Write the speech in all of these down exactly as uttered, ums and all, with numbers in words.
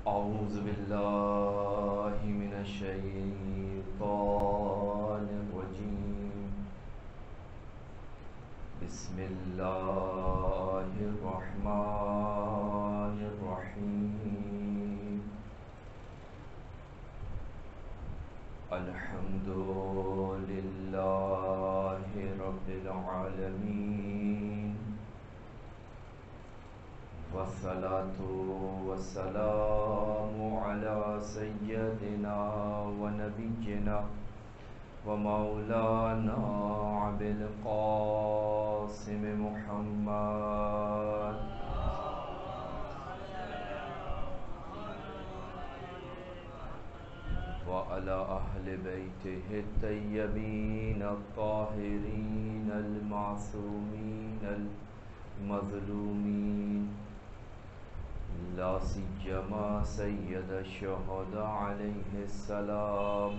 أعوذ بالله من الشيطان الرجيم. بسم الله الرحمن الرحيم. الحمد لله رب العالمين، والصلاة والسلام على سيدنا ونبينا ومولانا أبي القاسم محمد وعلى أهل بيته الطيبين الطاهرين المعصومين المظلومين، لا سيما سيد الشهداء عليه السلام،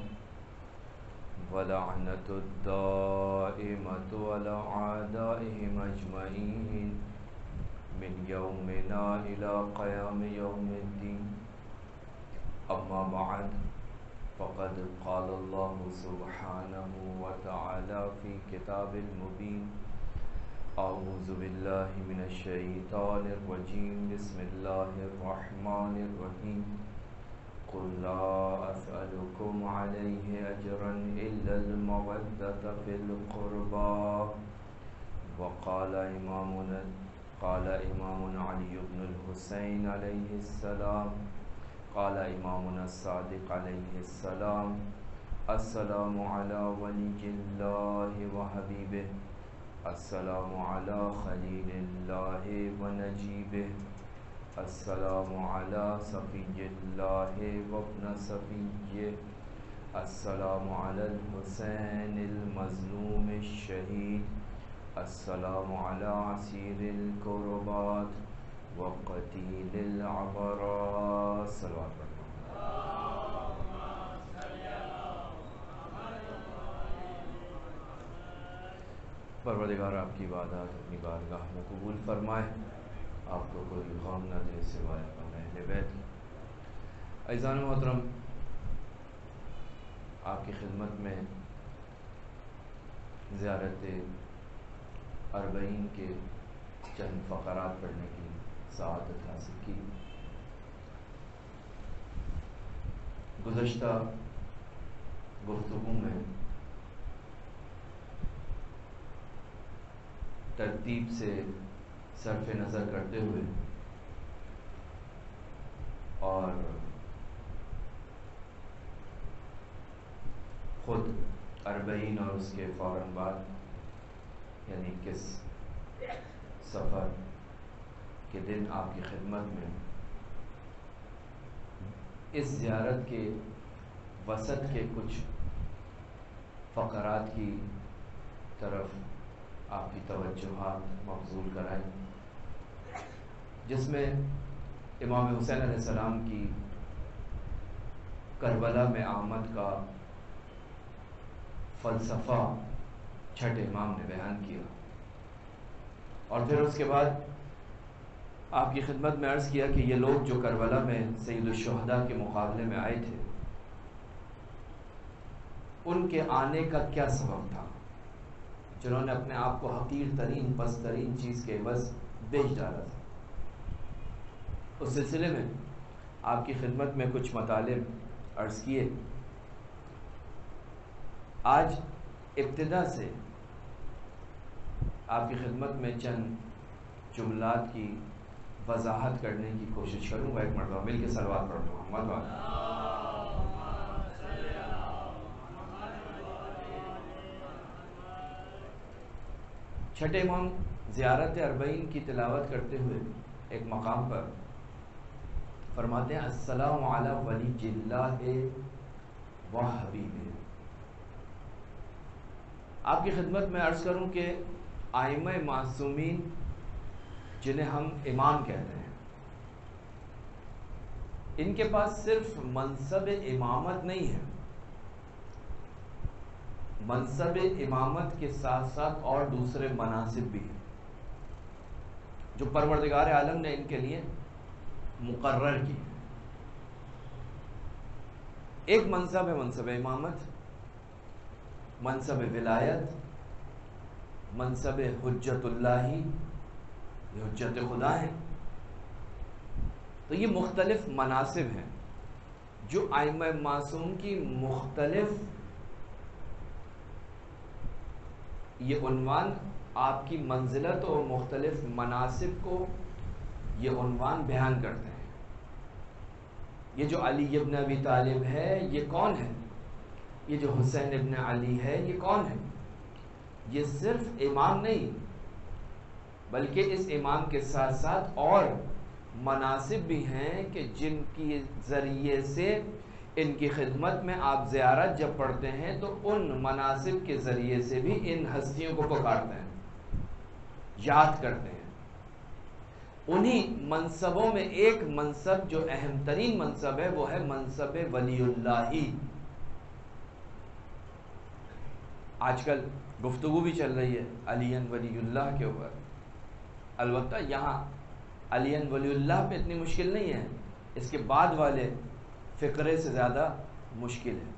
ولعنة الدائمة على أعدائهم أجمعين من يومنا إلى قيام يوم الدين. أما بعد، فقد قال الله سبحانه وتعالى في كتاب المبين: أعوذ بالله من الشيطان الرجيم. بسم الله الرحمن الرحيم. قل لا أسألكم عليه أجرا إلا المودة في القربى. وقال إمامنا قال إمامنا علي بن الحسين عليه السلام، قال إمامنا الصادق عليه السلام: السلام على ولي الله وحبيبه، السلام على خليل الله ونجيبه، السلام على صفي الله وابن صفيه، السلام على الحسين المظلوم الشهيد، السلام على عسير الكربات وقتيل العبرات. صلوات پڑھنا. پروردگار آپ کی عبادات اپنی بارگاہ میں قبول فرمائے، آپ کو کوئی غم نہ دے سوائے اپنے اہل بیت. عزیزان محترم، آپ کی خدمت میں زیارت اربعین کے چند فقرات پڑھنے کی سعادت حاصل کی. گزشتہ گفتگو میں ترتیب سے صرف نظر کرتے ہوئے اور خود اربعین اور اس کے فوراً بعد یعنی اکیس سفر کے دن آپ کی خدمت میں اس زیارت کے وسط کے کچھ فقرات کی طرف آپ کی توجہات مبذول کرائیں، جس میں امام حسین علیہ السلام کی کربلا میں آمد کا فلسفہ چھٹے امام نے بیان کیا، اور پھر اس کے بعد آپ کی خدمت میں عرض کیا کہ یہ لوگ جو کربلا میں سید الشہداء کے مقابلے میں آئے تھے، ان کے آنے کا کیا سبب تھا، جنہوں نے اپنے آپ کو حقیر ترین پست ترین چیز کے عوض بیچ ڈالا تھا. اس سلسلے میں آپ کی خدمت میں کچھ مطالب عرض کیے. آج ابتدا سے آپ کی خدمت میں چند جملات کی وضاحت کرنے کی کوشش کروں گا. ایک مرتبہ مل کے صلوات پڑھ لوں. محمد چھٹے امام زیارت اربعین کی تلاوت کرتے ہوئے ایک مقام پر فرماتے ہیں: السلام علی ولی اللہ و حبیبہ. آپ کی خدمت میں عرض کروں کہ ائمہ معصومین جنہیں ہم امام کہتے ہیں، ان کے پاس صرف منصب امامت نہیں ہے، منصب امامت کے ساتھ ساتھ اور دوسرے مناصب بھی ہیں جو پروردگار عالم نے ان کے لیے مقرر کی. ایک منصب ہے منصب امامت، منصب ولایت، منصب حجت اللہ، یہ حجت خدا ہے۔ تو یہ مختلف مناصب ہیں جو ائمہ معصوم کی مختلف یہ عنوان آپ کی منزلت اور مختلف مناصب کو یہ عنوان بیان کرتے ہیں۔ یہ جو علی ابن ابی طالب ہے یہ کون ہے؟ یہ جو حسین ابن علی ہے یہ کون ہے؟ یہ صرف امام نہیں بلکہ اس امام کے ساتھ ساتھ اور مناصب بھی ہیں کہ جن کی ذریعے سے ان کی خدمت میں آپ زیارت جب پڑھتے ہیں تو ان مناصب کے ذریعے سے بھی ان ہستیوں کو پکارتے ہیں، یاد کرتے ہیں۔ انہی منصبوں میں ایک منصب جو اہم ترین منصب ہے وہ ہے منصب ولی اللہ۔ آج کل گفتگو بھی چل رہی ہے علی ولی اللہ کے اوپر، البتہ یہاں علی ولی اللہ پہ اتنی مشکل نہیں ہے، اس کے بعد والے فقرے سے زیادہ مشکل ہے۔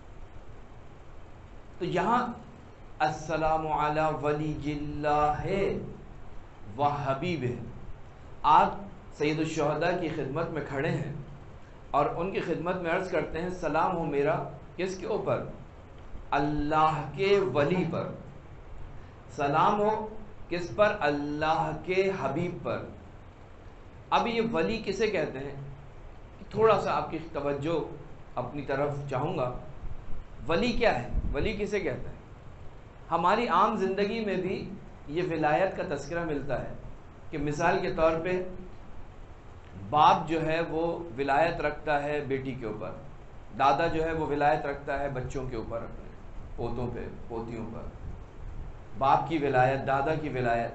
تو یہاں السلام علی ولی اللہ و حبیب ہے، آپ سید الشہداء کی خدمت میں کھڑے ہیں اور ان کی خدمت میں عرض کرتے ہیں سلام ہو میرا کس کے اوپر؟ اللہ کے ولی پر۔ سلام ہو کس پر؟ اللہ کے حبیب پر۔ اب یہ ولی کسے کہتے ہیں؟ تھوڑا سا آپ کی توجہ اپنی طرف چاہوں گا۔ ولی کیا ہے؟ ولی کسے کہتے ہیں؟ ہماری عام زندگی میں بھی یہ ولایت کا تذکرہ ملتا ہے کہ مثال کے طور پہ باپ جو ہے وہ ولایت رکھتا ہے بیٹی کے اوپر، دادا جو ہے وہ ولایت رکھتا ہے بچوں کے اوپر، اپنے پوتوں پہ پوتیوں پر، باپ کی ولایت، دادا کی ولایت،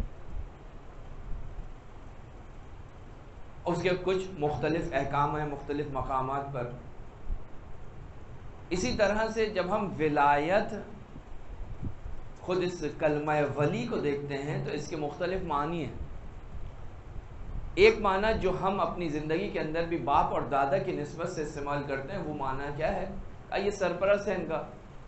اس کے کچھ مختلف احکام ہیں مختلف مقامات پر۔ اسی طرح سے جب ہم ولایت خود اس کلمہ ولی کو دیکھتے ہیں تو اس کے مختلف معنی ہیں۔ ایک معنی جو ہم اپنی زندگی کے اندر بھی باپ اور دادا کی نسبت سے استعمال کرتے ہیں وہ معنی کیا ہے؟ یہ سرپرست ہے، ان کا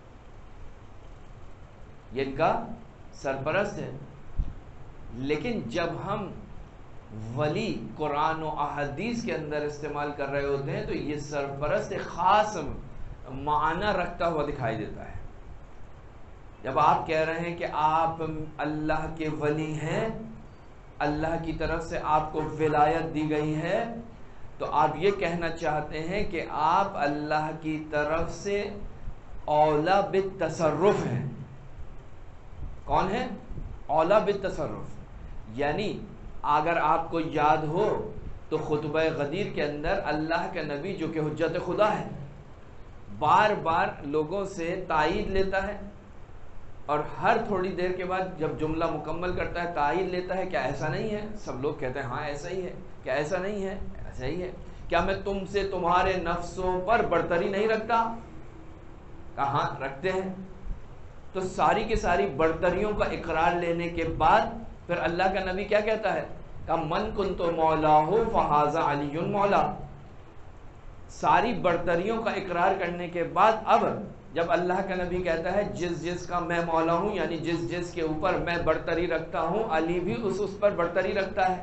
یہ ان کا سرپرست ہے۔ لیکن جب ہم ولی قرآن و احادیث کے اندر استعمال کر رہے ہوتے ہیں تو یہ سرپرست ایک خاص معنی رکھتا ہوا دکھائی دیتا ہے۔ جب آپ کہہ رہے ہیں کہ آپ اللہ کے ولی ہیں، اللہ کی طرف سے آپ کو ولایت دی گئی ہے، تو آپ یہ کہنا چاہتے ہیں کہ آپ اللہ کی طرف سے اولا بالتصرف ہیں۔ کون ہے؟ اولا بالتصرف، یعنی اگر آپ کو یاد ہو تو خطبہ غدیر کے اندر اللہ کے نبی جو کہ حجت خدا ہے بار بار لوگوں سے تائید لیتا ہے اور ہر تھوڑی دیر کے بعد جب جملہ مکمل کرتا ہے تائید لیتا ہے، کیا ایسا نہیں ہے؟ سب لوگ کہتے ہیں ہاں ایسا ہی ہے۔ کیا ایسا نہیں ہے؟ ایسا ہی ہے۔ کیا میں تم سے تمہارے نفسوں پر برتری نہیں رکھتا؟ کہاں رکھتے ہیں؟ تو ساری کی ساری برتریوں کا اقرار لینے کے بعد پھر اللہ کا نبی کیا کہتا ہے کہ من کنت مولاہ فہذا علی مولا۔ ساری برتریوں کا اقرار کرنے کے بعد اب جب اللہ کا نبی کہتا ہے جس جس کا میں مولا ہوں، یعنی جس جس کے اوپر میں برتری رکھتا ہوں، علی بھی اس اس پر برتری رکھتا ہے۔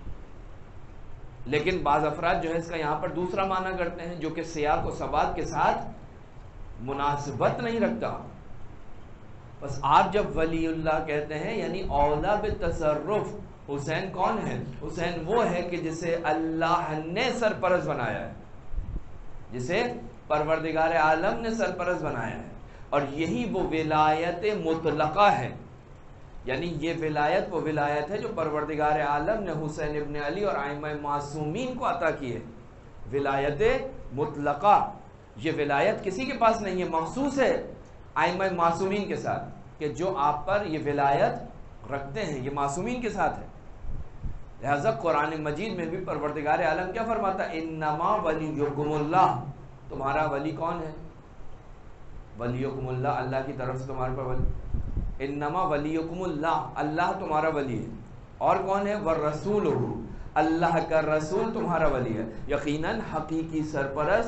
لیکن بعض افراد جو ہے اس کا یہاں پر دوسرا معنی کرتے ہیں جو کہ سیاق و ثبات کے ساتھ مناسبت نہیں رکھتا۔ بس آپ جب ولی اللہ کہتے ہیں یعنی اولا بالتصرف، حسین کون ہے؟ حسین وہ ہے کہ جسے اللہ نے سرپرست بنایا ہے، جسے پروردگار عالم نے سرپرست بنایا ہے، اور یہی وہ ولایت مطلقہ ہے۔ یعنی یہ ولایت وہ ولایت ہے جو پروردگار عالم نے حسین ابن علی اور ائمہ معصومین کو عطا کی ہے، ولایت مطلقہ۔ یہ ولایت کسی کے پاس نہیں ہے، مخصوص ہے ائمہ معصومین کے ساتھ کہ جو آپ پر یہ ولایت رکھتے ہیں، یہ معصومین کے ساتھ ہے۔ لہذا قرآن مجید میں بھی پروردگار عالم کیا فرماتا ہے؟ انما ولیکم اللہ، تمہارا ولی کون ہے؟ ولیکم اللہ، اللہ کی طرف سے تمہارے پر ولی۔ انما ولیکم اللہ، اللہ تمہارا ولی ہے۔ اور کون ہے؟ والرسول، اللہ کا رسول تمہارا ولی ہے۔ یقیناً حقیقی سرپرست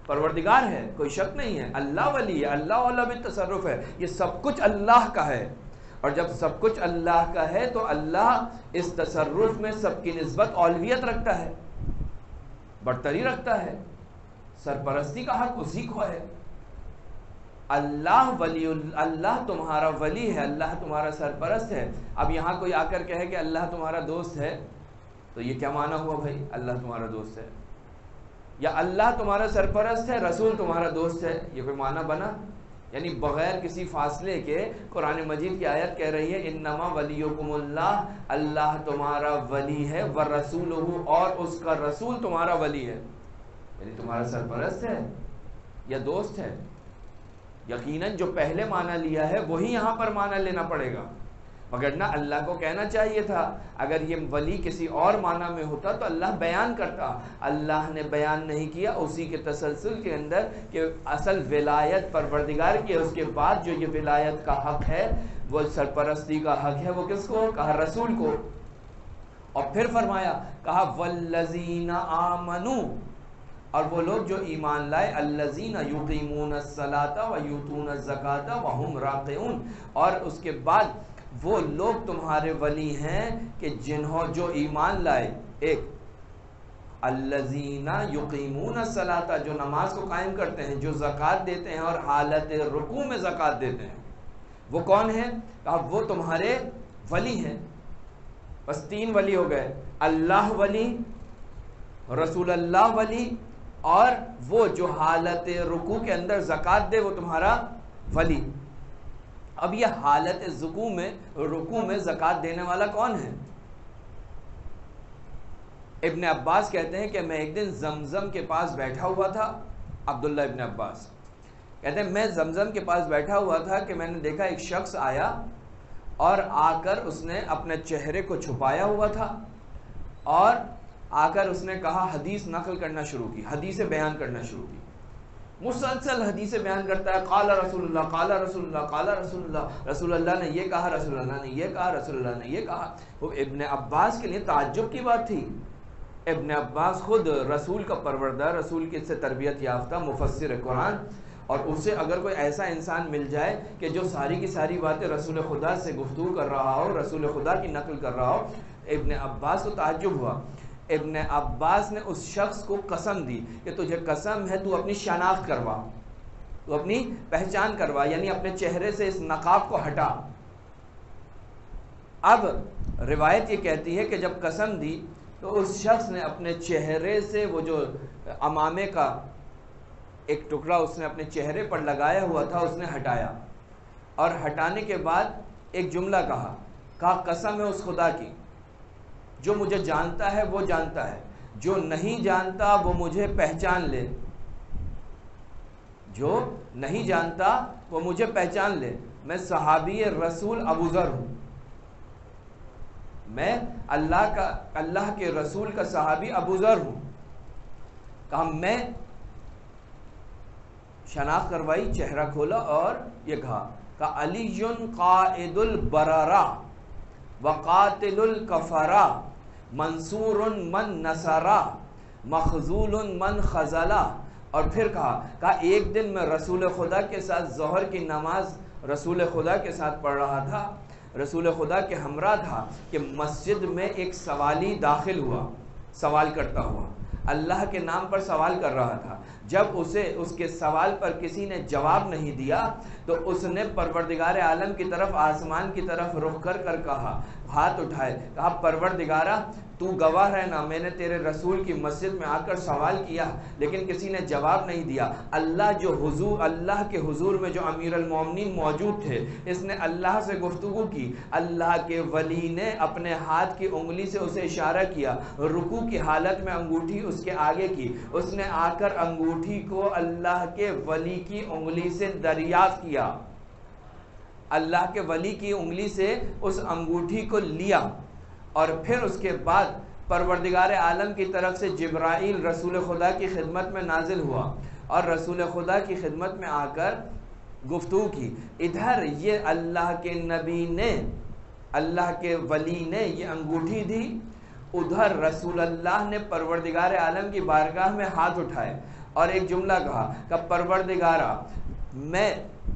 پروردگار ہے، کوئی شک نہیں ہے، اللہ ولی ہے، اللہ والا بھی تصرف ہے، یہ سب کچھ اللہ کا ہے۔ اور جب سب کچھ اللہ کا ہے تو اللہ اس تصرف میں سب کی نسبت اولویت رکھتا ہے، برتری رکھتا ہے، سرپرستی کا حق اسی کو ہے۔ اللہ ولی اللہ تمہارا ولی ہے، اللہ تمہارا سرپرست ہے۔ اب یہاں کوئی آ کر کہے کہ اللہ تمہارا دوست ہے، تو یہ کیا معنی ہوا بھائی؟ اللہ تمہارا دوست ہے، یا اللہ تمہارا سرپرست ہے، رسول تمہارا دوست ہے، یہ کوئی معنی بنا؟ یعنی بغیر کسی فاصلے کے قرآن مجید کی آیت کہہ رہی ہے انما ولیکم اللہ، اللہ تمہارا ولی ہے، ورسولہ، اور اس کا رسول تمہارا ولی ہے، یعنی تمہارا سرپرست ہے یا دوست ہے؟ یقیناً جو پہلے معنی لیا ہے وہی یہاں پر معنی لینا پڑے گا، مگر نہ اللہ کو کہنا چاہیے تھا اگر یہ ولی کسی اور معنی میں ہوتا تو اللہ بیان کرتا، اللہ نے بیان نہیں کیا، اسی کے تسلسل کے اندر کہ اصل ولایت پروردگار کی ہے، اس کے بعد جو یہ ولایت کا حق ہے، وہ سرپرستی کا حق ہے، وہ کس کو کہا؟ رسول کو۔ اور پھر فرمایا، کہا والذین آمنوا، اور وہ لوگ جو ایمان لائے، الذین یقیمون الصلاۃ ویؤتون الزکاۃ وہم راکعون، اور اس کے بعد وہ لوگ تمہارے ولی ہیں کہ جنہوں جو ایمان لائے، ایک الذین یقیمون الصلاۃ، جو نماز کو قائم کرتے ہیں، جو زکوٰۃ دیتے ہیں اور حالت رکوع میں زکوٰۃ دیتے ہیں، وہ کون ہیں؟ کہا وہ تمہارے ولی ہیں۔ بس تین ولی ہو گئے، اللہ ولی، رسول اللہ ولی، اور وہ جو حالت رکوع کے اندر زکوٰۃ دے وہ تمہارا ولی۔ اب یہ حالت رکوع میں رکوع میں زکوٰۃ دینے والا کون ہے؟ ابن عباس کہتے ہیں کہ میں ایک دن زمزم کے پاس بیٹھا ہوا تھا، عبداللہ ابن عباس کہتے ہیں میں زمزم کے پاس بیٹھا ہوا تھا کہ میں نے دیکھا ایک شخص آیا اور آ کر اس نے اپنے چہرے کو چھپایا ہوا تھا، اور آ کر اس نے کہا حدیث نقل کرنا شروع کی، حدیث بیان کرنا شروع کی، مسلسل حدیث بیان کرتا ہے، قال رسول اللہ، قال رسول اللہ، قال رسول اللہ، رسول اللہ نے یہ کہا، رسول اللہ نے یہ کہا، رسول اللہ نے یہ کہا۔ وہ ابن عباس کے لیے تعجب کی بات تھی، ابن عباس خود رسول کا پروردہ، رسول کے سے تربیت یافتہ مفسر قرآن، اور اسے اگر کوئی ایسا انسان مل جائے کہ جو ساری کی ساری باتیں رسول خدا سے گفتگو کر رہا ہو، رسول خدا کی نقل کر رہا ہو، ابن عباس کو تعجب ہوا۔ ابن عباس نے اس شخص کو قسم دی کہ تجھے قسم ہے تو اپنی شناخت کروا، تو اپنی پہچان کروا، یعنی اپنے چہرے سے اس نقاب کو ہٹا۔ اب روایت یہ کہتی ہے کہ جب قسم دی تو اس شخص نے اپنے چہرے سے وہ جو عمامے کا ایک ٹکڑا اس نے اپنے چہرے پر لگایا ہوا تھا اس نے ہٹایا، اور ہٹانے کے بعد ایک جملہ کہا کہا قسم ہے اس خدا کی جو مجھے جانتا ہے وہ جانتا ہے، جو نہیں جانتا وہ مجھے پہچان لے، جو نہیں جانتا وہ مجھے پہچان لے، میں صحابی رسول ابو ذر ہوں، میں اللہ کا اللہ کے رسول کا صحابی ابو ذر ہوں۔ کہا میں شناخت کروائی، چہرہ کھولا اور یہ کہا کہ علی قائد البررہ وقاتل الکفرہ منصور من نصرہ مخذول من خذلہ، اور پھر کہا کہا ایک دن میں رسول خدا کے ساتھ ظہر کی نماز رسول خدا کے ساتھ پڑھ رہا تھا، رسول خدا کے ہمراہ تھا کہ مسجد میں ایک سوالی داخل ہوا، سوال کرتا ہوا، اللہ کے نام پر سوال کر رہا تھا۔ جب اسے اس کے سوال پر کسی نے جواب نہیں دیا تو اس نے پروردگار عالم کی طرف، آسمان کی طرف رخ کر کر کہا، ہاتھ اٹھائے، کہا پروردگارہ تو گواہ رہنا، میں نے تیرے رسول کی مسجد میں آ کر سوال کیا لیکن کسی نے جواب نہیں دیا، اللہ جو حضور اللہ کے حضور میں جو امیر المومنین موجود تھے اس نے اللہ سے گفتگو کی، اللہ کے ولی نے اپنے ہاتھ کی انگلی سے اسے اشارہ کیا، رکوع کی حالت میں انگوٹھی اس کے آگے کی، اس نے آ کر انگوٹھی کو اللہ کے ولی کی انگلی سے دریافت کیا، اللہ کے ولی کی انگلی سے اس انگوٹھی کو لیا، اور پھر اس کے بعد پروردگار عالم کی طرف سے جبرائیل رسول خدا کی خدمت میں نازل ہوا اور رسول خدا کی خدمت میں آ کر گفتگو کی۔ ادھر یہ اللہ کے نبی نے، اللہ کے ولی نے یہ انگوٹھی دی، ادھر رسول اللہ نے پروردگار عالم کی بارگاہ میں ہاتھ اٹھائے اور ایک جملہ کہا کہ پروردگارا میں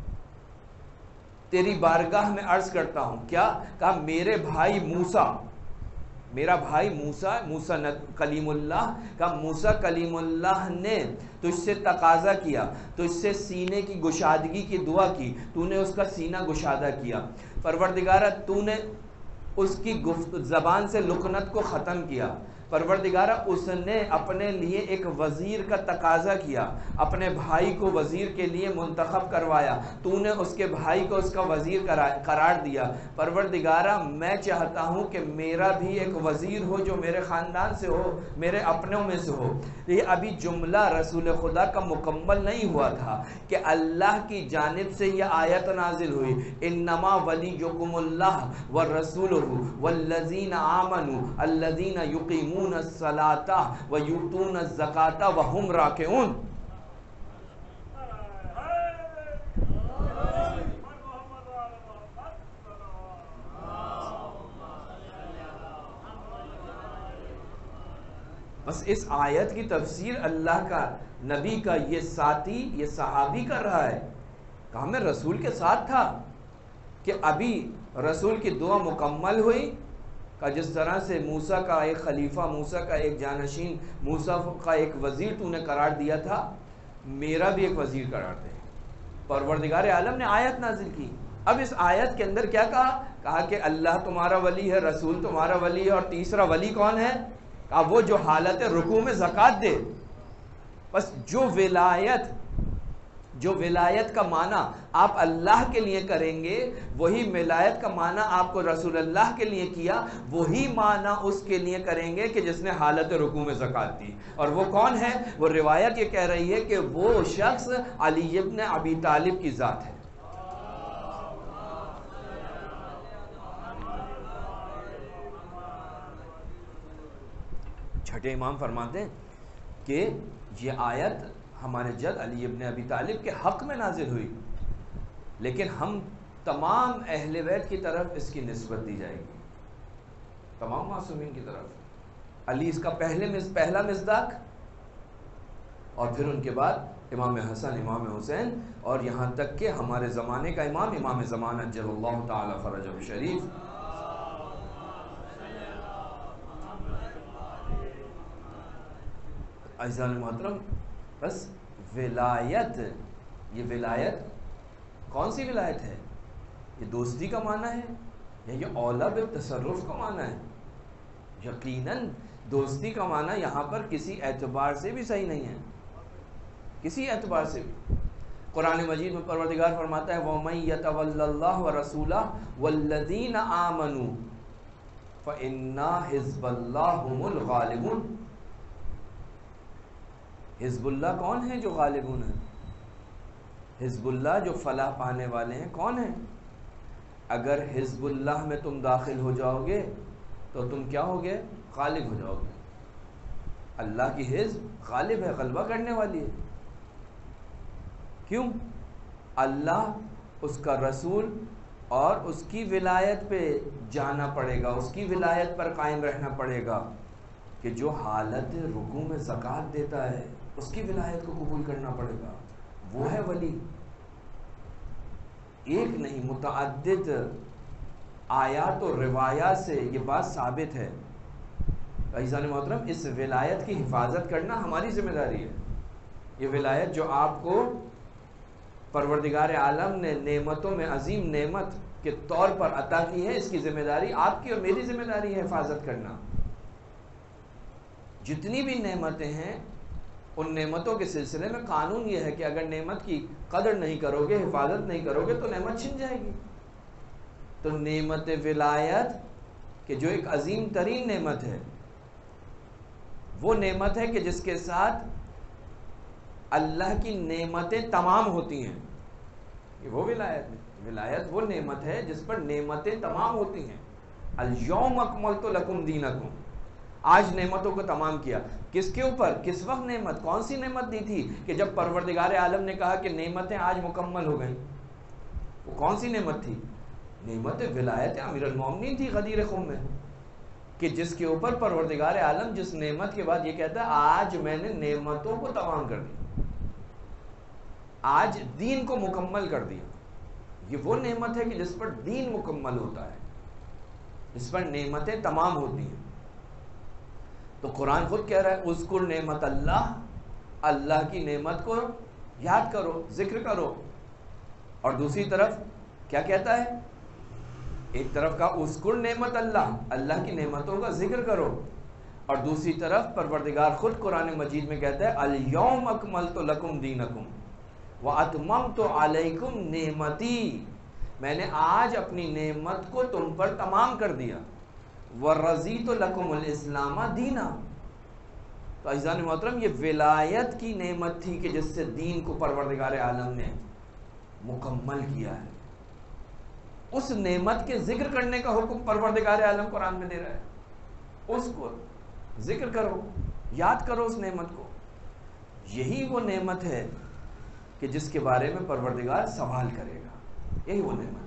تیری بارگاہ میں عرض کرتا ہوں، کیا کہا میرے بھائی موسیٰ، میرا بھائی موسیٰ، موسیٰ کلیم اللہ کا، موسیٰ کلیم اللہ نے تجھ سے تقاضا کیا، تجھ سے سینے کی گشادگی کی دعا کی، تو نے اس کا سینہ گشادہ کیا، پروردگارہ تو نے اس کی گفت زبان سے لکنت کو ختم کیا، پروردگارہ اس نے اپنے لیے ایک وزیر کا تقاضا کیا، اپنے بھائی کو وزیر کے لیے منتخب کروایا، تو نے اس کے بھائی کو اس کا وزیر قرار دیا، پروردگارہ میں چاہتا ہوں کہ میرا بھی ایک وزیر ہو جو میرے خاندان سے ہو، میرے اپنوں میں سے ہو۔ یہ ابھی جملہ رسول خدا کا مکمل نہیں ہوا تھا کہ اللہ کی جانب سے یہ آیت نازل ہوئی، انما ولیکم اللہ والرسولہ والذین آمنوا الذین یقیمون الصلاۃ ویؤتون الزکاۃ وہم راکعون۔ بس اس آیت کی تفسیر اللہ کا نبی کا یہ ساتھی، یہ صحابی کر رہا ہے، کہا میں رسول کے ساتھ تھا کہ ابھی رسول کی دعا مکمل ہوئی کہ جس طرح سے موسیٰ کا ایک خلیفہ، موسیٰ کا ایک جانشین، موسیٰ کا ایک وزیر تو نے قرار دیا تھا، میرا بھی ایک وزیر قرار دے۔ پروردگار عالم نے آیت نازل کی۔ اب اس آیت کے اندر کیا کہا؟ کہا کہ اللہ تمہارا ولی ہے، رسول تمہارا ولی ہے، اور تیسرا ولی کون ہے؟ کہا وہ جو حالت رکوع میں زکوٰۃ دے۔ بس جو ولایت جو ولایت کا معنی آپ اللہ کے لیے کریں گے، وہی ولایت کا معنی آپ کو رسول اللہ کے لیے کیا، وہی معنی اس کے لیے کریں گے کہ جس نے حالت رکوع میں زکوٰۃ دی۔ اور وہ کون ہے؟ وہ روایت یہ کہہ رہی ہے کہ وہ شخص علی ابن ابی طالب کی ذات ہے۔ چھٹے امام فرماتے ہیں کہ یہ آیت ہمارے جد علی ابن ابی طالب کے حق میں نازل ہوئی، لیکن ہم تمام اہل بیت کی طرف اس کی نسبت دی جائے گی، تمام معصومین کی طرف۔ علی اس کا پہلے پہلا مصداق، اور پھر ان کے بعد امام حسن، امام حسین، اور یہاں تک کہ ہمارے زمانے کا امام، امام زمانہ عجل اللہ تعالی فرجہ الشریف۔ عزیزان محترم، بس ولایت، یہ ولایت کون سی ولایت ہے؟ یہ دوستی کا معنی ہے یا یہ اولا بالتصرف کا معنی ہے؟ یقیناً دوستی کا معنی یہاں پر کسی اعتبار سے بھی صحیح نہیں ہے، کسی اعتبار سے بھی۔ قرآن مجید میں پروردگار فرماتا ہے وَمَن يَتَوَلَّ اللَّهَ وَرَسُولَهُ وَالَّذِينَ آمَنُوا فَإِنَّ حِزْبَ اللَّهِ هُمُ الْغَالِبُونَ۔ حزب اللہ کون ہے جو غالبون ہیں؟ حزب اللہ جو فلاح پانے والے ہیں کون ہیں؟ اگر حزب اللہ میں تم داخل ہو جاؤ گے تو تم کیا ہوگے؟ غالب ہو جاؤ گے۔ اللہ کی حزب غالب ہے، غلبہ کرنے والی ہے۔ کیوں؟ اللہ، اس کا رسول اور اس کی ولایت پہ جانا پڑے گا، اس کی ولایت پر قائم رہنا پڑے گا کہ جو حالت رکوع میں زکوٰۃ دیتا ہے اس کی ولایت کو قبول کرنا پڑے گا، وہ ہے ولی۔ ایک نہیں، متعدد آیات و روایات سے یہ بات ثابت ہے۔ عزیزان محترم، اس ولایت کی حفاظت کرنا ہماری ذمہ داری ہے۔ یہ ولایت جو آپ کو پروردگار عالم نے نعمتوں میں عظیم نعمت کے طور پر عطا کی ہے، اس کی ذمہ داری آپ کی اور میری ذمہ داری ہے حفاظت کرنا۔ جتنی بھی نعمتیں ہیں ان نعمتوں کے سلسلے میں قانون یہ ہے کہ اگر نعمت کی قدر نہیں کرو گے، حفاظت نہیں کرو گے تو نعمت چھن جائے گی۔ تو نعمت ولایت کہ جو ایک عظیم ترین نعمت ہے، وہ نعمت ہے کہ جس کے ساتھ اللہ کی نعمتیں تمام ہوتی ہیں۔ یہ وہ ولایت ہے، ولایت وہ نعمت ہے جس پر نعمتیں تمام ہوتی ہیں۔ الیوم اکملت لکم دینکم، آج نعمتوں کو تمام کیا۔ کس کے اوپر؟ کس وقت نعمت؟ کون سی نعمت دی تھی؟ کہ جب پروردگار عالم نے کہا کہ نعمتیں آج مکمل ہو گئیں۔ وہ کون سی نعمت تھی؟ نعمت ولایت امیر المومنین تھی غدیر خم میں۔ کہ جس کے اوپر پروردگار عالم جس نعمت کے بعد یہ کہتا ہے آج میں نے نعمتوں کو تمام کر دیا، آج دین کو مکمل کر دیا. یہ وہ نعمت ہے کہ جس پر دین مکمل ہوتا ہے، جس پر نعمتیں تمام ہوتی ہیں. تو قرآن خود کہہ رہا ہے اذکر نعمت اللہ، اللہ کی نعمت کو یاد کرو، ذکر کرو. اور دوسری طرف کیا کہتا ہے؟ ایک طرف کا اذکر نعمت اللہ، اللہ کی نعمتوں کا ذکر کرو، اور دوسری طرف پروردگار خود قرآن مجید میں کہتا ہے الیوم اکملت لکم دینکم واتممت علیکم نعمتی، میں نے آج اپنی نعمت کو تم پر تمام کر دیا. ورضیت لکم الاسلام دینا. تو عزیزان محترم یہ ولایت کی نعمت تھی کہ جس سے دین کو پروردگار عالم نے مکمل کیا ہے. اس نعمت کے ذکر کرنے کا حکم پروردگار عالم قرآن میں دے رہا ہے. اس کو ذکر کرو، یاد کرو اس نعمت کو. یہی وہ نعمت ہے کہ جس کے بارے میں پروردگار سوال کرے گا. یہی وہ نعمت ہے.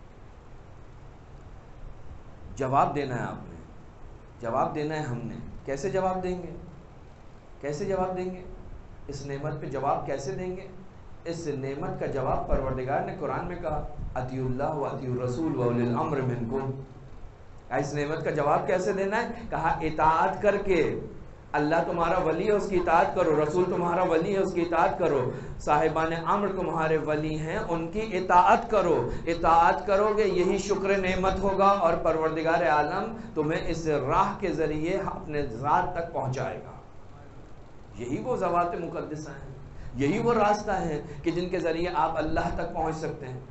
جواب دینا ہے آپ نے، جواب دینا ہے ہم نے. کیسے جواب دیں گے؟ کیسے جواب دیں گے؟ اس نعمت پہ جواب کیسے دیں گے؟ اس نعمت کا جواب پروردگار نے قرآن میں کہا اطیعوا اللہ و اطیعوا الرسول و اولی الامر منکم. اس نعمت کا جواب کیسے دینا ہے؟ کہا اطاعت کر کے. اللہ تمہارا ولی ہے، اس کی اطاعت کرو. رسول تمہارا ولی ہے، اس کی اطاعت کرو. صاحبان امر تمہارے ولی ہیں، ان کی اطاعت کرو. اطاعت کرو گے یہی شکر نعمت ہوگا، اور پروردگار عالم تمہیں اس راہ کے ذریعے اپنے ذات تک پہنچائے گا. یہی وہ ذوات مقدسہ ہیں، یہی وہ راستہ ہے کہ جن کے ذریعے آپ اللہ تک پہنچ سکتے ہیں.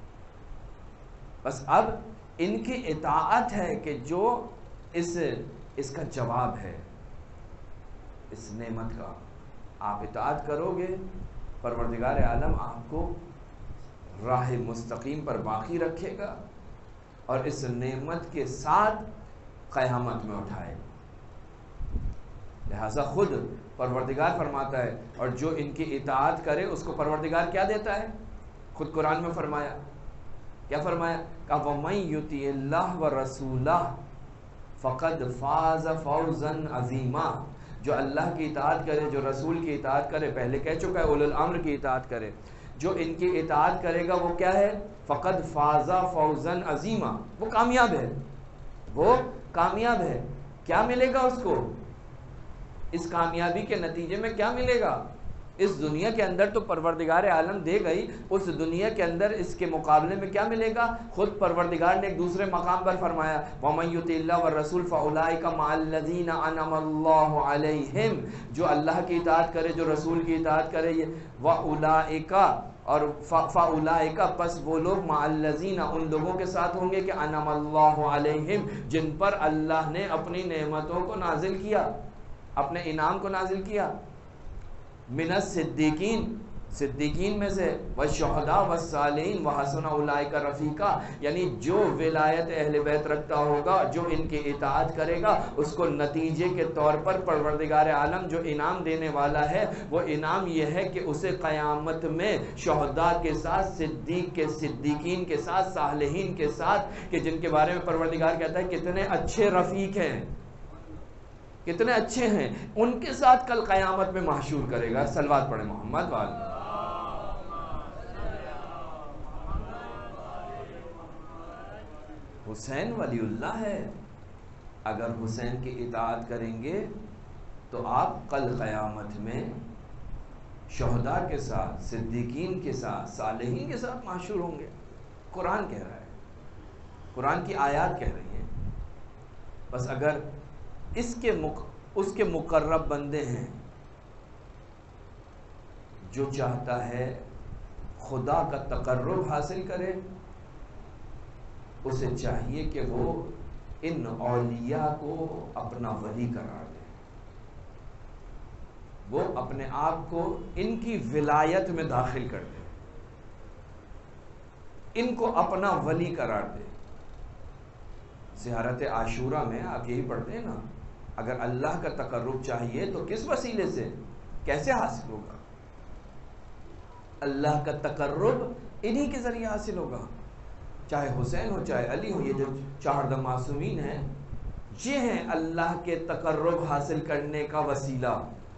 بس اب ان کی اطاعت ہے کہ جو اس اس کا جواب ہے، اس نعمت کا. آپ اطاعت کرو گے، پروردگار عالم آپ کو راہ مستقیم پر باقی رکھے گا اور اس نعمت کے ساتھ قیامت میں اٹھائے گا. لہذا خود پروردگار فرماتا ہے اور جو ان کی اطاعت کرے اس کو پروردگار کیا دیتا ہے؟ خود قرآن میں فرمایا، کیا فرمایا؟ کہ وَمَن يُطِعِ اللَّهَ وَرَسُولَهُ فَقَدْ فَازَ فَوْزًا عَظِيمًا. جو اللہ کی اطاعت کرے، جو رسول کی اطاعت کرے، پہلے کہہ چکا ہے اولو الامر کی اطاعت کرے، جو ان کی اطاعت کرے گا وہ کیا ہے؟ فَقَدْ فَازَ فَوْزًا عَظِيمًا. وہ کامیاب ہے، وہ کامیاب ہے. کیا ملے گا اس کو؟ اس کامیابی کے نتیجے میں کیا ملے گا؟ اس دنیا کے اندر تو پروردگار عالم دے گئی، اس دنیا کے اندر اس کے مقابلے میں کیا ملے گا؟ خود پروردگار نے ایک دوسرے مقام پر فرمایا وَمَن يُطِعِ اللَّهَ وَالرَّسُولَ فَأُولَٰئِكَ مَعَ الَّذِينَ أَنْعَمَ اللَّهُ عَلَيْهِمْ. جو اللہ کی اطاعت کرے، جو رسول کی اطاعت کرے، وَأُولَٰئِكَ اور فَأُولَٰئِكَ پس وہ لوگ مَعَ الَّذِينَ ان لوگوں کے ساتھ ہوں گے کہ أَنْعَمَ اللَّهُ عَلَيْهِمْ جن پر اللہ نے اپنی نعمتوں کو نازل کیا، اپنے انعام کو نازل کیا. من الصدیقین، صدیقین میں سے، والشہداء والصالحین وحسن اولئک رفیقا. یعنی جو ولایت اہل بیت رکھتا ہوگا، جو ان کی اطاعت کرے گا، اس کو نتیجے کے طور پر پروردگار عالم جو انعام دینے والا ہے وہ انعام یہ ہے کہ اسے قیامت میں شہداء کے ساتھ، صدیق کے صدیقین کے ساتھ، صالحین کے ساتھ، کہ جن کے بارے میں پروردگار کہتا ہے کتنے اچھے رفیق ہیں، کتنے اچھے ہیں، ان کے ساتھ کل قیامت میں محشور کرے گا. صلوات پڑھیں محمد والے. حسین ولی اللہ ہے. اگر حسین کی اطاعت کریں گے تو آپ کل قیامت میں شہداء کے ساتھ، صدیقین کے ساتھ، صالحین کے ساتھ محشور ہوں گے. قرآن کہہ رہا ہے، قرآن کی آیات کہہ رہی ہیں. بس اگر اس کے مق... اس کے مقرب بندے ہیں، جو چاہتا ہے خدا کا تقرب حاصل کرے، اسے چاہیے کہ وہ ان اولیاء کو اپنا ولی قرار دے، وہ اپنے آپ کو ان کی ولایت میں داخل کر دے، ان کو اپنا ولی قرار دے. زیارت عاشورہ میں آپ یہی پڑھتے ہیں نا، اگر اللہ کا تقرب چاہیے تو کس وسیلے سے، کیسے حاصل ہوگا؟ اللہ کا تقرب انہی کے ذریعے حاصل ہوگا. چاہے حسین ہو، چاہے علی ہو، یہ جو چہاردہ معصومین ہیں، یہ ہیں اللہ کے تقرب حاصل کرنے کا وسیلہ.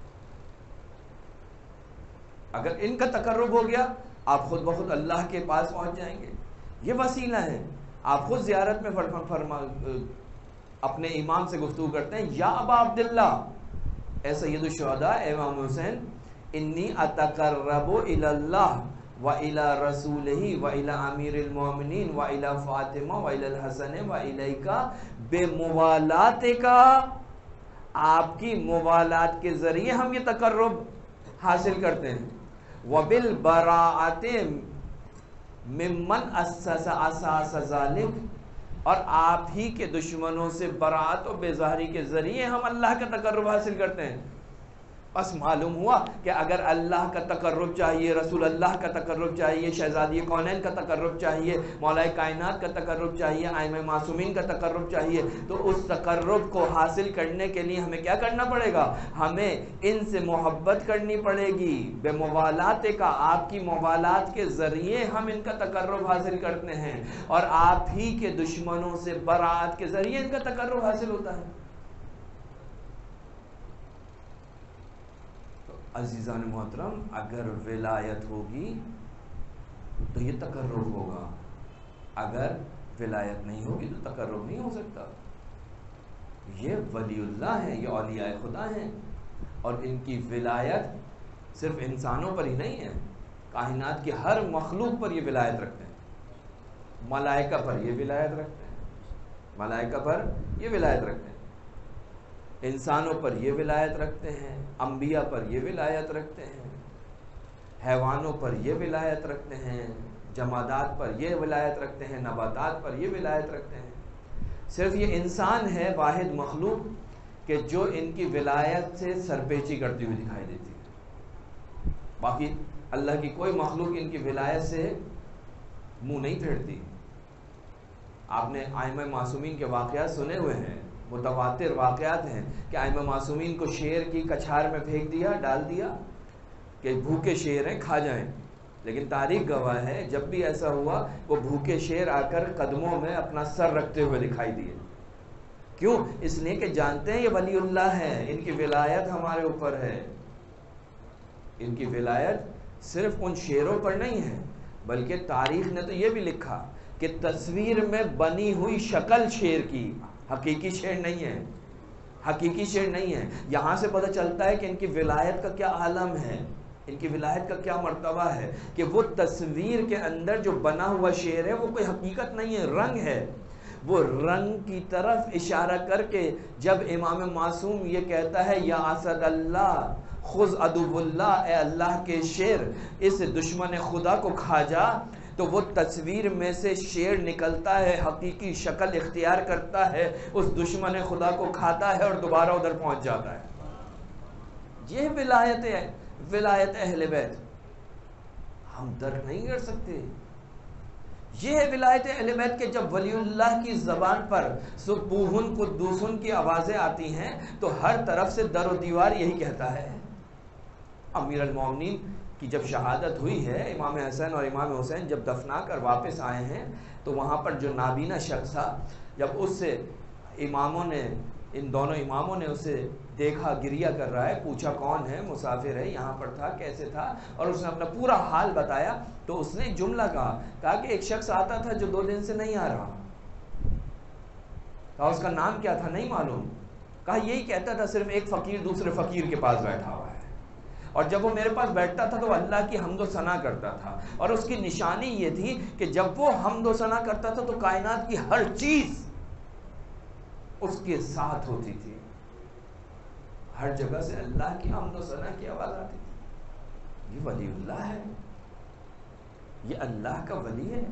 اگر ان کا تقرب ہو گیا آپ خود بخود اللہ کے پاس پہنچ جائیں گے. یہ وسیلہ ہے. آپ خود زیارت میں فرما اپنے امام سے گفتگو کرتے ہیں, یا ابا عبداللہ, اے سید الشہداء, اے امام حسین, انی اتقرب الی اللہ وَإِلَى رَسُولِهِ وَإِلَى أَمِيرِ الْمُؤْمِنِينَ وَإِلَى فاطمہ وَإِلَى الحسن وَإِلَيْكَ بِمُوَالَاتِكَ. آپ کی موالات کے ذریعے ہم یہ تقرب حاصل کرتے ہیں. وَبِالْبَرَاءَةِ مِمَّنْ أَسَّسَ أَسَاسَ ذَلِكَ, اور آپ ہی کے دشمنوں سے برات و بیزاری کے ذریعے ہم اللہ کا تقرب حاصل کرتے ہیں. بس معلوم ہوا کہ اگر اللہ کا تقرب چاہیے, رسول اللہ کا تقرب چاہیے, شہزادی کونین کا تقرب چاہیے, مولا کائنات کا تقرب چاہیے, ائمہ معصومین کا تقرب چاہیے, تو اس تقرب کو حاصل کرنے کے لیے ہمیں کیا کرنا پڑے گا؟ ہمیں ان سے محبت کرنی پڑے گی. بے موالات کا, آپ کی موالات کے ذریعے ہم ان کا تقرب حاصل کرتے ہیں, اور آپ ہی کے دشمنوں سے برات کے ذریعے ان کا تقرب حاصل ہوتا ہے. عزیزان محترم, اگر ولایت ہوگی تو یہ تقرب ہوگا, اگر ولایت نہیں ہوگی تو تقرب نہیں ہو سکتا. یہ ولی اللہ ہیں, یہ اولیاء خدا ہیں, اور ان کی ولایت صرف انسانوں پر ہی نہیں ہے, کائنات کی ہر مخلوق پر یہ ولایت رکھتے ہیں. ملائکہ پر یہ ولایت رکھتے ہیں, ملائکہ پر یہ ولایت رکھتے ہیں, انسانوں پر یہ ولایت رکھتے ہیں, انبیاء پر یہ ولایت رکھتے ہیں, حیوانوں پر یہ ولایت رکھتے ہیں, جمادات پر یہ ولایت رکھتے ہیں, نباتات پر یہ ولایت رکھتے ہیں. صرف یہ انسان ہے واحد مخلوق کہ جو ان کی ولایت سے سرپیچی کرتی ہوئی دکھائی دیتی ہے. باقی اللہ کی کوئی مخلوق ان کی ولایت سے منہ نہیں پھیرتی. آپ نے ائمہ معصومین کے واقعات سنے ہوئے ہیں, متواتر واقعات ہیں کہ ائمہ معصومین کو شیر کی کچھار میں پھینک دیا, ڈال دیا کہ بھوکے شیر ہیں کھا جائیں, لیکن تاریخ گواہ ہے جب بھی ایسا ہوا وہ بھوکے شیر آ کر قدموں میں اپنا سر رکھتے ہوئے دکھائی دیے. کیوں؟ اس لیے کہ جانتے ہیں یہ ولی اللہ ہے, ان کی ولایت ہمارے اوپر ہے. ان کی ولایت صرف ان شیروں پر نہیں ہے, بلکہ تاریخ نے تو یہ بھی لکھا کہ تصویر میں بنی ہوئی شکل شیر کی, حقیقی شیر نہیں ہے, حقیقی شیر نہیں ہے. یہاں سے پتہ چلتا ہے کہ ان کی ولایت کا کیا عالم ہے, ان کی ولایت کا کیا مرتبہ ہے, کہ وہ تصویر کے اندر جو بنا ہوا شیر ہے وہ کوئی حقیقت نہیں ہے, رنگ ہے. وہ رنگ کی طرف اشارہ کر کے جب امام معصوم یہ کہتا ہے یا اسد اللہ خذ عدو اللہ, اے اللہ کے شیر اس دشمن خدا کو کھا جا, تو وہ تصویر میں سے شیر نکلتا ہے, حقیقی شکل اختیار کرتا ہے, اس دشمن خدا کو کھاتا ہے اور دوبارہ ادھر پہنچ جاتا ہے. یہ ولایت ہے, ولایت اہل بیت. ہم درک نہیں کر سکتے. یہ ہے ولایت اہل بیت کہ جب ولی اللہ کی زبان پر سبوہن قدوسن کی آوازیں آتی ہیں تو ہر طرف سے در و دیوار یہی کہتا ہے. امیر المومنین کی جب شہادت ہوئی ہے, امام حسین اور امام حسین جب دفنا کر واپس آئے ہیں تو وہاں پر جو نابینا شخص تھا, جب اس سے اماموں نے, ان دونوں اماموں نے اسے دیکھا گریہ کر رہا ہے, پوچھا کون ہے, مسافر ہے, یہاں پر تھا, کیسے تھا, اور اس نے اپنا پورا حال بتایا, تو اس نے جملہ کہا, کہا کہ ایک شخص آتا تھا جو دو دن سے نہیں آ رہا. کہا اس کا نام کیا تھا؟ نہیں معلوم. کہا یہی کہتا تھا صرف ایک فقیر دوسرے فقیر کے پاس بیٹھا ہوا ہے, اور جب وہ میرے پاس بیٹھتا تھا تو اللہ کی حمد و ثنا کرتا تھا, اور اس کی نشانی یہ تھی کہ جب وہ حمد و ثنا کرتا تھا تو کائنات کی ہر چیز اس کے ساتھ ہوتی تھی, ہر جگہ سے اللہ کی حمد و ثنا کی آواز آتی تھی. یہ ولی اللہ ہے, یہ اللہ کا ولی ہے.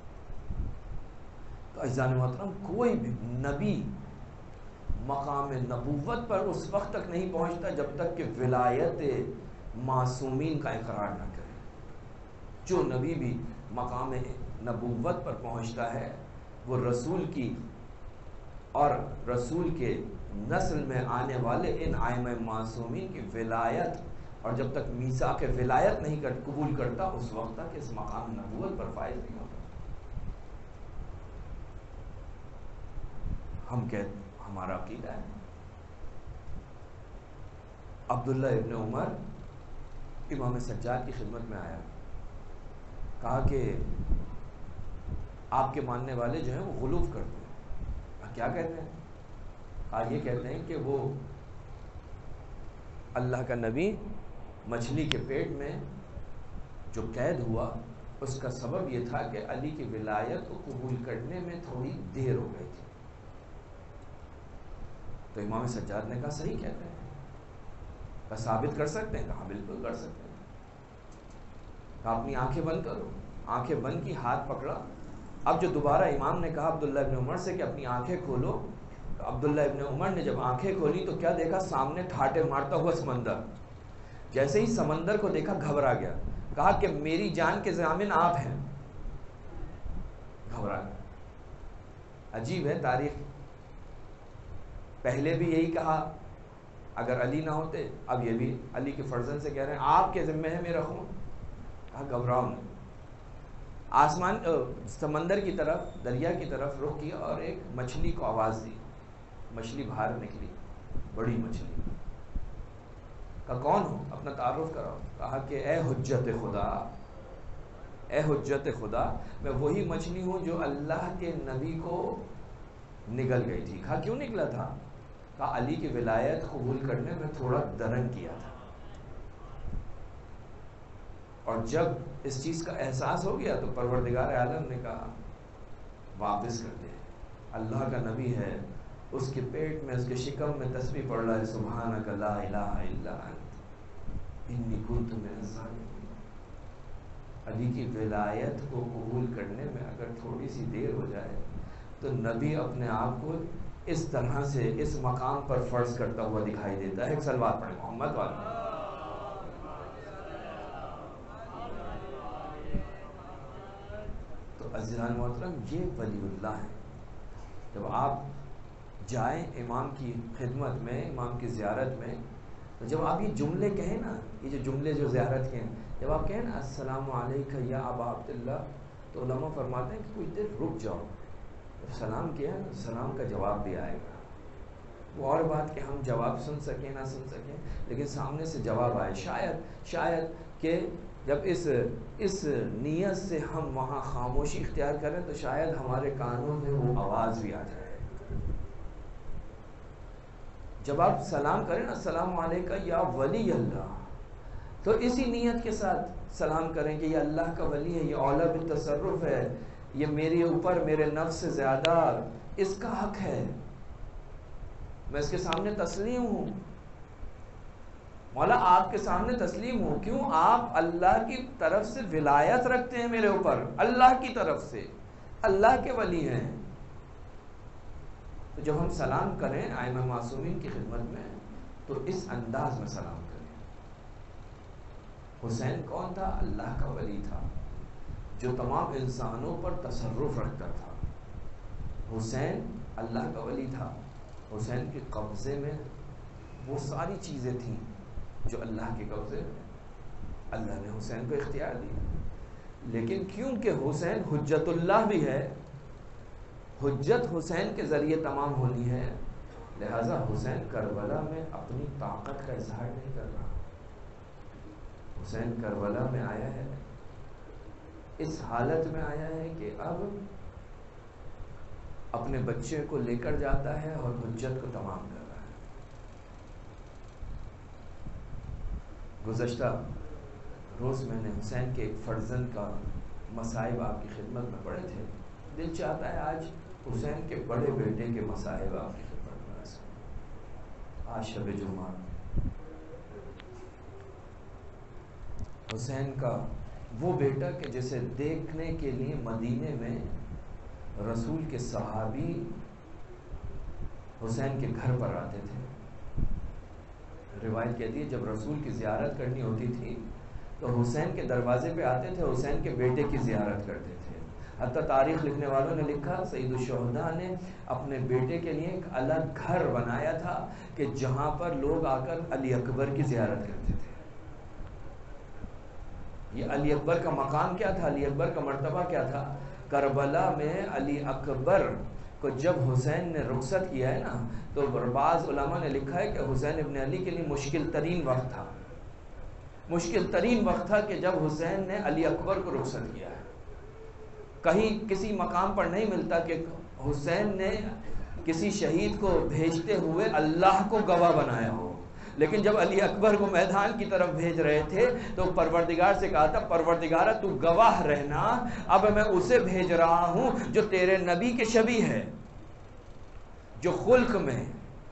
تو عزیزان محترم, کوئی بھی نبی مقام نبوت پر اس وقت تک نہیں پہنچتا جب تک کہ ولایت معصومین کا اقرار نہ کرے. جو نبی بھی مقام نبوت پر پہنچتا ہے وہ رسول کی اور رسول کے نسل میں آنے والے ان ائمہ معصومین کی ولایت, اور جب تک میثاق ولایت نہیں قبول کرتا اس وقت تک اس مقام نبوت پر فائز نہیں ہوتا. ہم کہتے ہمارا عقیدہ ہے۔ عبداللہ ابن عمر امام سجاد کی خدمت میں آیا، کہا کہ آپ کے ماننے والے جو ہیں وہ غلوف کرتے ہیں۔ کیا کہتے ہیں؟ کہا یہ کہتے ہیں کہ وہ اللہ کا نبی مچھلی کے پیٹ میں جو قید ہوا اس کا سبب یہ تھا کہ علی کی ولایت کو قبول کرنے میں تھوڑی دیر ہو گئی تھی۔ تو امام سجاد نے کہا صحیح کہتے ہیں، کہا ثابت کر سکتے ہیں؟ کہا بالکل کر سکتے ہیں۔ کہا اپنی آنکھیں بند کرو، آنکھیں بند کی، ہاتھ پکڑا۔ اب جو دوبارہ امام نے کہا عبداللہ ابن عمر سے کہ اپنی آنکھیں کھولو، تو عبداللہ ابن عمر نے جب آنکھیں کھولی تو کیا دیکھا؟ سامنے ٹھاٹے مارتا ہوا سمندر۔ جیسے ہی سمندر کو دیکھا گھبرا گیا، کہا کہ میری جان کے ضامن آپ ہیں، گھبرا گیا۔ عجیب ہے تاریخ، پہلے بھی یہی کہا اگر علی نہ ہوتے، اب یہ بھی علی کے فرزند سے کہہ رہے ہیں آپ کے ذمہ ہے میرا خون۔ کہا گھبراؤ نہیں۔ آسمان سمندر کی طرف، دریا کی طرف رخ کیا اور ایک مچھلی کو آواز دی، مچھلی باہر نکلی، بڑی مچھلی۔ کہا کون ہو؟ اپنا تعارف کراؤ۔ کہا کہ اے حجت خدا، اے حجت خدا، میں وہی مچھلی ہوں جو اللہ کے نبی کو نگل گئی تھی۔ کہا کیوں نکلا تھا؟ کہا علی کی ولایت قبول کرنے میں تھوڑا درنگ کیا تھا، اور جب اس چیز کا احساس ہو گیا تو پروردگار عالم نے کہا واپس کر دے، اللہ کا نبی ہے، اس کے پیٹ میں، اس کے شکم میں تسبیح پڑھ رہا ہے سبحانک لا الہ الا انت انی کنت من الظالمین۔ علی کی ولایت کو قبول کرنے میں اگر تھوڑی سی دیر ہو جائے تو نبی اپنے آپ کو اس طرح سے اس مقام پر فرض کرتا ہوا دکھائی دیتا ہے۔ ایک صلوات پڑھیں محمد والے۔ تو عزیزان محترم، یہ ولی اللہ ہے۔ جب آپ جائیں امام کی خدمت میں، امام کی زیارت میں، تو جب آپ یہ جملے کہیں نا، یہ جو جملے جو زیارت کے ہیں، جب آپ کہیں نا السلام علیکہ یا ابا عبداللہ، تو علماء فرماتے ہیں کہ کچھ دیر رک جاؤ۔ جب سلام کیا نا، سلام کا جواب بھی آئے گا۔ وہ اور بات کہ ہم جواب سن سکیں نہ سن سکیں، لیکن سامنے سے جواب آئے۔ شاید شاید کہ جب اس اس نیت سے ہم وہاں خاموشی اختیار کریں تو شاید ہمارے کانوں میں وہ آواز بھی آ جائے۔ جب آپ سلام کریں نا السلام علیکہ یا ولی اللہ، تو اسی نیت کے ساتھ سلام کریں کہ یہ اللہ کا ولی ہے، یہ اولا بالتصرف ہے، یہ میرے اوپر میرے نفس سے زیادہ اس کا حق ہے، میں اس کے سامنے تسلیم ہوں۔ مولا آپ کے سامنے تسلیم ہوں، کیوں؟ آپ اللہ کی طرف سے ولایت رکھتے ہیں میرے اوپر، اللہ کی طرف سے، اللہ کے ولی ہیں۔ تو جب ہم سلام کریں ائمہ معصومین کی خدمت میں تو اس انداز میں سلام کریں۔ حسین کون تھا؟ اللہ کا ولی تھا جو تمام انسانوں پر تصرف رکھتا تھا۔ حسین اللہ کا ولی تھا، حسین کے قبضے میں وہ ساری چیزیں تھیں جو اللہ کے قبضے میں، اللہ نے حسین کو اختیار دیا۔ لیکن کیونکہ حسین حجت اللہ بھی ہے، حجت حسین کے ذریعے تمام ہونی ہے، لہذا حسین کربلا میں اپنی طاقت کا اظہار نہیں کر رہا۔ حسین کربلا میں آیا ہے، اس حالت میں آیا ہے کہ اب اپنے بچے کو لے کر جاتا ہے اور حجت کو تمام کر رہا ہے۔ گزشتہ روز میں نے حسین کے ایک فرزند کا مصائب آپ کی خدمت میں پڑھے تھے، دل چاہتا ہے آج حسین کے بڑے بیٹے کے مصائب آپ کی خدمت میں سنیں۔ آج شب جمعہ حسین کا وہ بیٹا کہ جسے دیکھنے کے لیے مدینے میں رسول کے صحابی حسین کے گھر پر آتے تھے۔ روایت کہتی ہے جب رسول کی زیارت کرنی ہوتی تھی تو حسین کے دروازے پہ آتے تھے، حسین کے بیٹے کی زیارت کرتے تھے۔ حتیٰ تاریخ لکھنے والوں نے لکھا سید الشہداء نے اپنے بیٹے کے لیے ایک الگ گھر بنایا تھا کہ جہاں پر لوگ آ کر علی اکبر کی زیارت کرتے تھے۔ یہ علی اکبر کا مقام کیا تھا، علی اکبر کا مرتبہ کیا تھا؟ کربلا میں علی اکبر کو جب حسین نے رخصت کیا ہے نا تو بعض علماء نے لکھا ہے کہ حسین ابن علی کے لیے مشکل ترین وقت تھا، مشکل ترین وقت تھا کہ جب حسین نے علی اکبر کو رخصت کیا ہے۔ کہیں کسی مقام پر نہیں ملتا کہ حسین نے کسی شہید کو بھیجتے ہوئے اللہ کو گواہ بنایا ہو، لیکن جب علی اکبر کو میدان کی طرف بھیج رہے تھے تو پروردگار سے کہا تھا پروردگارہ تو گواہ رہنا، اب میں اسے بھیج رہا ہوں جو تیرے نبی کے شبیہ ہے، جو خلق میں،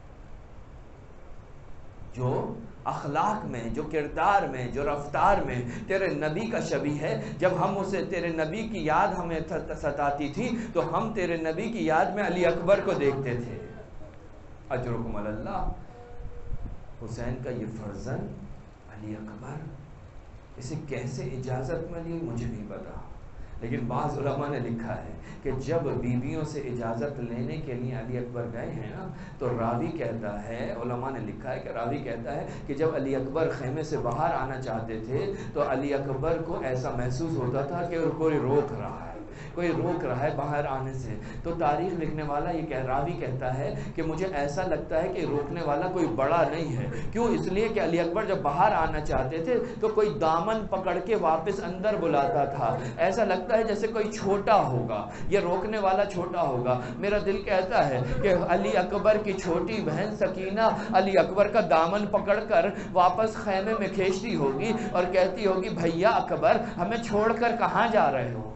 جو اخلاق میں، جو کردار میں، جو رفتار میں تیرے نبی کا شبیہ ہے۔ جب ہم اسے تیرے نبی کی یاد ہمیں ستاتی تھی تو ہم تیرے نبی کی یاد میں علی اکبر کو دیکھتے تھے۔ اجرکم علی اللہ۔ حسین کا یہ فرزند علی اکبر، اسے کیسے اجازت ملی مجھے نہیں پتا، لیکن بعض علماء نے لکھا ہے کہ جب بیویوں سے اجازت لینے کے لیے علی اکبر گئے ہیں نا تو راوی کہتا ہے، علماء نے لکھا ہے کہ راوی کہتا ہے کہ جب علی اکبر خیمے سے باہر آنا چاہتے تھے تو علی اکبر کو ایسا محسوس ہوتا تھا کہ کوئی روک رہا ہے، کوئی روک رہا ہے باہر آنے سے۔ تو تاریخ لکھنے والا یہ کہہ راوی کہتا ہے کہ مجھے ایسا لگتا ہے کہ روکنے والا کوئی بڑا نہیں ہے، کیوں؟ اس لیے کہ علی اکبر جب باہر آنا چاہتے تھے تو کوئی دامن پکڑ کے واپس اندر بلاتا تھا، ایسا لگتا ہے جیسے کوئی چھوٹا ہوگا، یہ روکنے والا چھوٹا ہوگا۔ میرا دل کہتا ہے کہ علی اکبر کی چھوٹی بہن سکینہ علی اکبر کا دامن پکڑ کر واپس خیمے میں کھینچتی ہوگی اور کہتی ہوگی بھیا اکبر ہمیں چھوڑ کر کہاں جا رہے ہو؟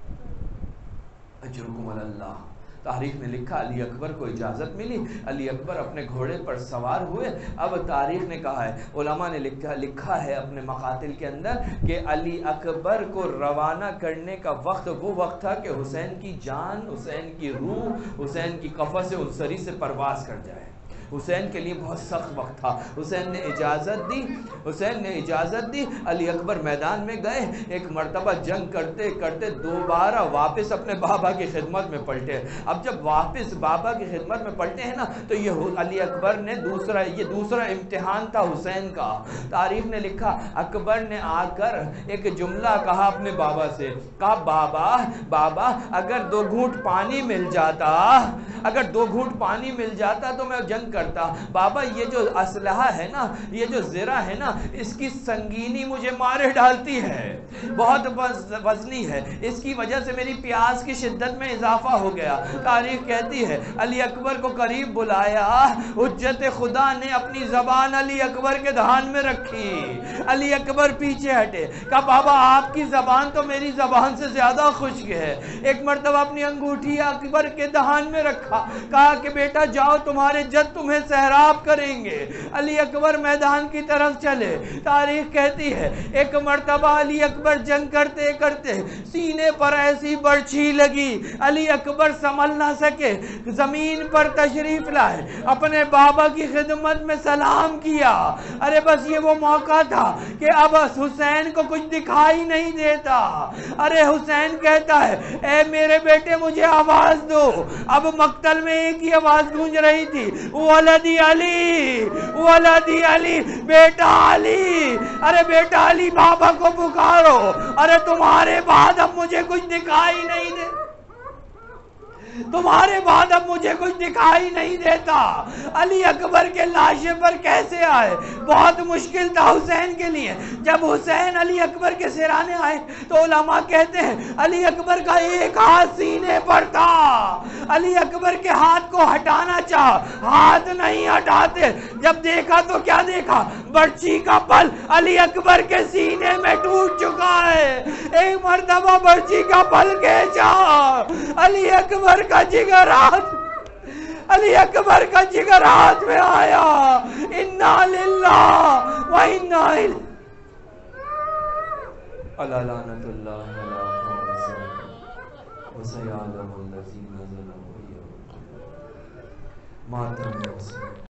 اجرکم علی اللہ۔ تاریخ نے لکھا علی اکبر کو اجازت ملی، علی اکبر اپنے گھوڑے پر سوار ہوئے۔ اب تاریخ نے کہا ہے، علماء نے لکھا لکھا ہے اپنے مقاتل کے اندر کہ علی اکبر کو روانہ کرنے کا وقت وہ وقت تھا کہ حسین کی جان، حسین کی روح، حسین کی قفس انصری سے پرواز کر جائے۔ حسین کے لیے بہت سخت وقت تھا۔ حسین نے اجازت دی حسین نے اجازت دی علی اکبر میدان میں گئے، ایک مرتبہ جنگ کرتے کرتے دوبارہ واپس اپنے بابا کی خدمت میں پلٹے۔ اب جب واپس بابا کی خدمت میں پلٹے ہیں نا تو یہ علی اکبر نے دوسرا یہ دوسرا امتحان تھا حسین کا۔ تاریخ نے لکھا اکبر نے آ کر ایک جملہ کہا اپنے بابا سے، کہا بابا بابا اگر دو گھونٹ پانی مل جاتا اگر دو گھونٹ پانی مل جاتا تو میں جنگ کرتا۔ بابا یہ جو اسلحہ ہے نا، یہ جو زرہ ہے نا، اس کی سنگینی مجھے مارے ڈالتی ہے، بہت وزنی ہے، اس کی وجہ سے میری پیاس کی شدت میں اضافہ ہو گیا۔ تاریخ کہتی ہے علی اکبر کو قریب بلایا، حجت خدا نے اپنی زبان علی اکبر کے دہان میں رکھی، علی اکبر پیچھے ہٹے، کہا بابا آپ کی زبان تو میری زبان سے زیادہ خشک ہے۔ ایک مرتبہ اپنی انگوٹھی اکبر کے دہان میں رکھا، کہا کہ بیٹا جاؤ تمہارے جد تمہیں سہراب کریں گے۔ علی اکبر میدان کی طرف چلے۔ تاریخ کہتی ہے ایک مرتبہ علی اکبر جنگ کرتے کرتے سینے پر ایسی برچھی لگی، علی اکبر سنبھل نہ سکے، زمین پر تشریف لائے، اپنے بابا کی خدمت میں سلام کیا۔ ارے بس یہ وہ موقع تھا کہ اب حسین کو کچھ دکھائی نہیں دیتا۔ ارے حسین کہتا ہے اے میرے بیٹے مجھے آواز دو۔ اب مقتل میں ایک ہی آواز گونج رہی تھی، ولدی علی ولدی علی، بیٹا علی، ارے بیٹا علی بابا کو پکارو، ارے تمہارے بعد اب مجھے کچھ دکھائی نہیں دے تمہارے بعد اب مجھے کچھ دکھائی نہیں دیتا۔ علی اکبر کے لاشے پر کیسے آئے؟ بہت مشکل تھا حسین کے لیے۔ جب حسین علی اکبر کے سرانے آئے تو علماء کہتے ہیں علی اکبر کا ایک ہاتھ سینے پر تھا، علی اکبر کے ہاتھ کو ہٹانا چاہا، ہاتھ نہیں ہٹاتے۔ جب دیکھا تو کیا دیکھا؟ برچی کا پل علی اکبر کے سینے میں ٹوٹ چکا ہے۔ ایک مرتبہ برچی کا پل کھینچا، علی اکبر کا جگر ہاتھ علی اکبر کا جگر ہاتھ میں آیا۔ انا للہ و انا الیہ الا لعنت اللہ علی وسيعلم الذين ظلموا ماتم